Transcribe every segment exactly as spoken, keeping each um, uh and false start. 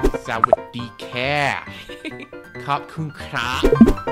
สวัสดีแค่ขอบคุณครับ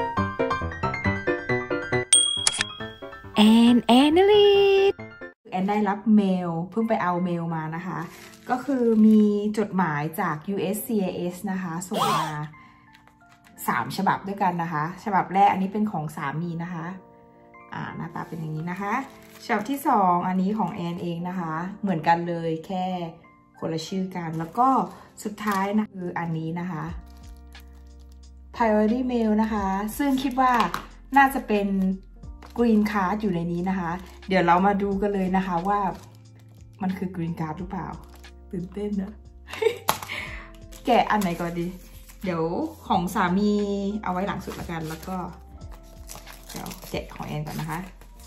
แอนแอนนาลีแอนได้รับเมลเพิ่งไปเอาเมลมานะคะก็คือมีจดหมายจาก ยู เอส ซี ไอ เอส นะคะส่งมาสามฉบับด้วยกันนะคะฉบับแรกอันนี้เป็นของสามีนะคะอ่าหน้าตาเป็นอย่างนี้นะคะฉบับที่สองอันนี้ของแอนเองนะคะเหมือนกันเลยแค่คนละชื่อกันแล้วก็สุดท้ายนะคืออันนี้นะคะ priority mail นะคะซึ่งคิดว่าน่าจะเป็น green card อยู่ในนี้นะคะเดี๋ยวเรามาดูกันเลยนะคะว่ามันคือ green card หรือเปล่าตื่นเต้นนะ แกะอันไหนก่อนดีเดี๋ยวของสามีเอาไว้หลังสุดละกันแล้วก็เดี๋ยวแกะของแอนก่อนนะคะ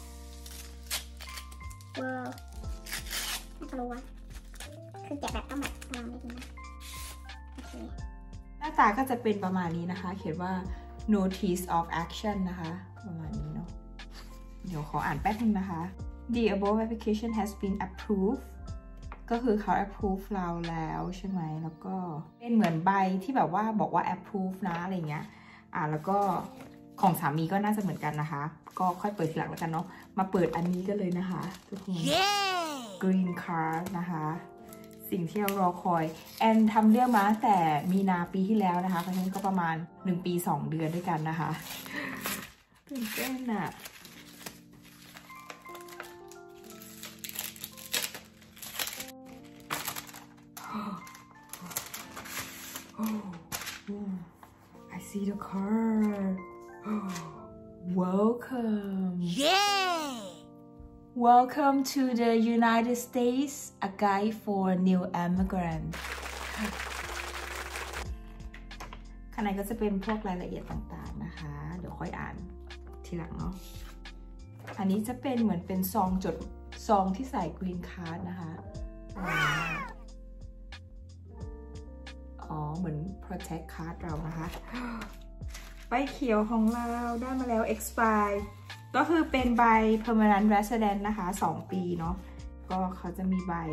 ว้าวน่าจะรู้ว่าคือแกะแบบต้องแบบลองนิดนึงนะโอเคหน้าตาก็จะเป็นประมาณนี้นะคะเขียนว่า notice of action นะคะประมาณนี้เนาะเดี๋ยวขออ่านแป๊บนึงนะคะ the above application has been approved ก็คือเขา approve เราแล้วใช่ไหมแล้วก็เป็นเหมือนใบที่แบบว่าบอกว่า approve นะอะไรเงี้ยอ่าแล้วก็ของสามีก็น่าจะเหมือนกันนะคะก็ค่อยเปิดทีหลังแล้วกันเนาะมาเปิดอันนี้กันเลยนะคะทุกคน green card นะคะสิ่งที่เรารอคอยแอนทำเรื่องมาตั้งแต่มีนาปีที่แล้วนะคะเพราะฉะนั้นก็ประมาณหนึ่งปีสองเดือนด้วยกันนะคะตื่นเต้นอะI see the card. Welcome. Yay! Welcome to the United States, a guide for new immigrants. ข้างในก็จะเป็นพวกรายละเอียดต่างๆนะคะเดี๋ยวค่อยอ่านทีหลังเนาะอันนี้จะเป็นเหมือนเป็นซองจดซองที่ใส่ green card นะคะอ๋อเหมือน protect card เรานะคะใบเขียวของเราได้มาแล้ว expire ก็คือเป็นใบ permanent resident นะคะสองปีเนาะก็เขาจะมีใบ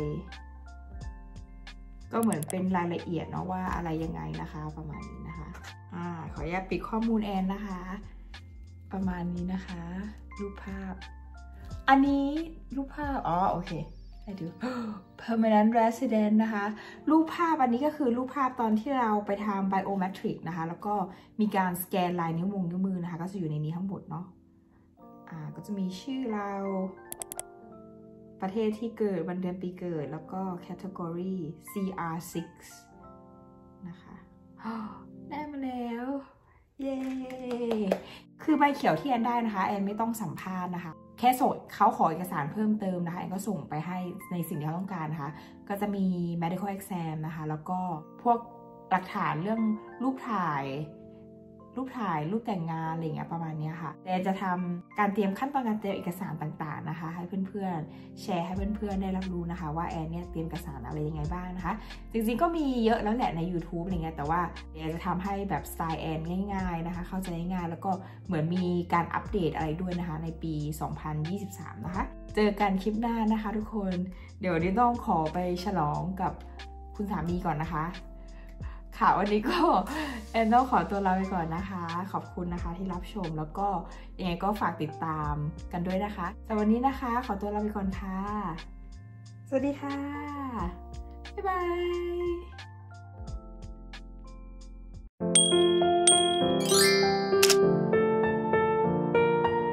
ก็เหมือนเป็นรายละเอียดเนาะว่าอะไรยังไงนะคะประมาณนี้นะคะอ่าขออนุญาตปิดข้อมูลแอนนะคะประมาณนี้นะคะรูปภาพอันนี้รูปภาพอ๋อโอเคให้ดู permanent resident นะคะรูปภาพอันนี้ก็คือรูปภาพตอนที่เราไปทำ biometric นะคะแล้วก็มีการสแกนลายนิ้วมือนิ้วมือนะคะก็จะอยู่ในนี้ทั้งหมดเนาะอ่าก็จะมีชื่อเราประเทศที่เกิดวันเดือนปีเกิดแล้วก็ category ซี อาร์ ซิกซ์ นะคะได้มาแล้วเย้คือใบเขียวที่แอนได้นะคะแอนไม่ต้องสัมภาษณ์นะคะแค่ส่งเขาขอเอกสารเพิ่มเติมนะคะแอนก็ส่งไปให้ในสิ่งที่เขาต้องการนะคะก็จะมี medical exam นะคะแล้วก็พวกหลักฐานเรื่องรูปถ่ายรูปถ่ายรูปแต่งงานอะไรเงี้ยประมาณนี้ค่ะแต่จะทำการเตรียมขั้นตอนการเตรียมเอกสารต่างๆนะคะให้เพื่อนๆแชร์ให้เพื่อนๆได้รับรู้นะคะว่าแอนเนี่ยเตรียมเอกสารอะไรยังไงบ้างนะคะจริงๆก็มีเยอะแล้วแหละใน YouTube อะไรเงี้ยแต่ว่าแอนจะทำให้แบบสไตล์แอนง่ายๆนะคะเข้าใจง่ายๆแล้วก็เหมือนมีการอัปเดตอะไรด้วยนะคะในปีสองพันยี่สิบสามนะคะเจอกันคลิปหน้านะคะทุกคนเดี๋ยวนี้ต้องขอไปฉลองกับคุณสามีก่อนนะคะค่ะวันนี้ก็แอนต้องขอตัวลาไปก่อนนะคะขอบคุณนะคะที่รับชมแล้วก็ยังไงก็ฝากติดตามกันด้วยนะคะแต่วันนี้นะคะขอตัวลาไปก่อนค่ะสวัสดีค่ะบ๊ายบาย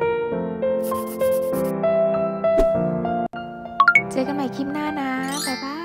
เจอกันใหม่คลิปหน้านะบ๊ายบาย